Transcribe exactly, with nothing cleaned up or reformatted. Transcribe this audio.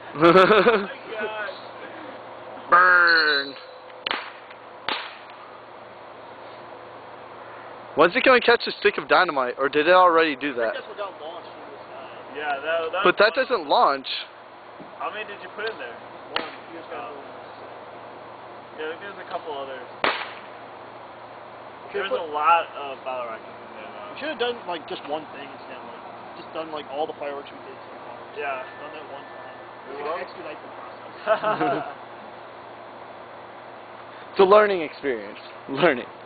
Burn. When's it going to catch a stick of dynamite, or did it already do that? Yeah, that, that but that fun. doesn't launch. How many did you put in there? One. You just got um, yeah, there's a couple others. There's a lot of battle rockets in there. Though. We should have done like just one thing instead of like just done like all the fireworks we did so far. Yeah. Just done that one time. We could expedite the process. It's a learning experience. Learning.